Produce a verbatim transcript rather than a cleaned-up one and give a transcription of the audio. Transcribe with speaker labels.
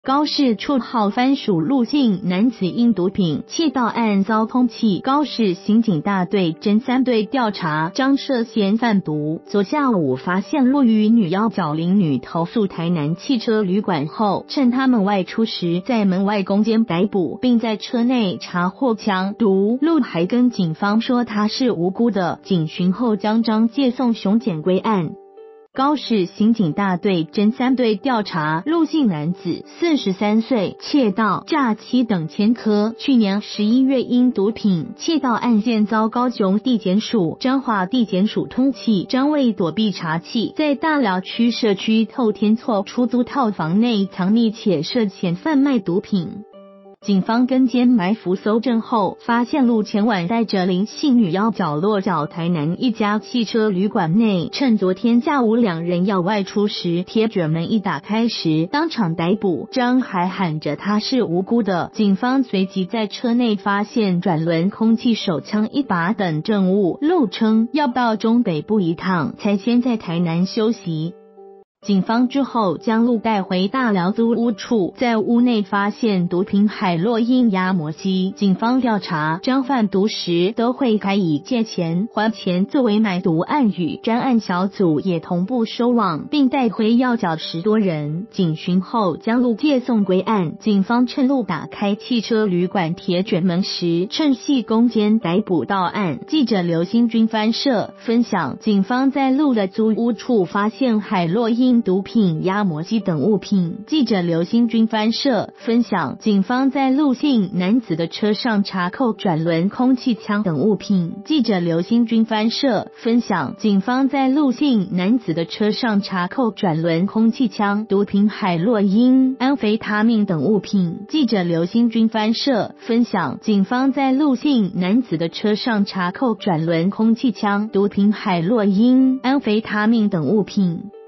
Speaker 1: 高市绰号番薯入境男子因毒品窃盗案遭通缉，高市刑警大队侦三队调查张涉嫌贩毒。昨下午发现陆于女要角林女投诉台南汽车旅馆后，趁他们外出时在门外攻坚逮捕，并在车内查获枪毒。陆还跟警方说他是无辜的，警询后将张介送雄检归案。高市刑警大队侦三队调查陆姓男子四十三岁，窃盗、诈欺等前科，去年十一月因毒品窃盗案件遭高雄地检署、彰化地检署通缉。张为躲避查缉，在大寮区社区透天厝出租套房内藏匿且涉嫌贩卖毒品。警方跟监埋伏搜证后，发现陆前晚带着林姓女要角落角台南一家汽车旅馆内，趁昨天下午两人要外出时，铁卷门一打开时，当场逮捕。张还喊着他是无辜的。警方随即在车内发现转轮空气手枪一把等证物。陆称要到中北部一趟，才先在台南休息。警方之后将陆带回大寮租屋处，在屋内发现毒品海洛因压摩机。警方调查，张贩毒时都会开以借钱还钱作为买毒暗语，专案小组也同步收网，并带回要角十多人。警询后将陆借送归案。警方趁陆打开汽车旅馆铁卷门时，趁隙攻坚逮捕到案。记者刘新军翻摄分享，警方在陆的租屋处发现海洛因毒品、压摩机等物品。记者刘新军翻摄分享，警方在陆姓男子的车上查扣转轮空气枪等物品。记者刘新军翻摄分享，警方在陆姓男子的车上查扣转轮空气枪、毒品海洛因、安非他命等物品。记者刘新军翻摄分享，警方在陆姓男子的车上查扣转轮空气枪、毒品海洛因、安非他命等物品。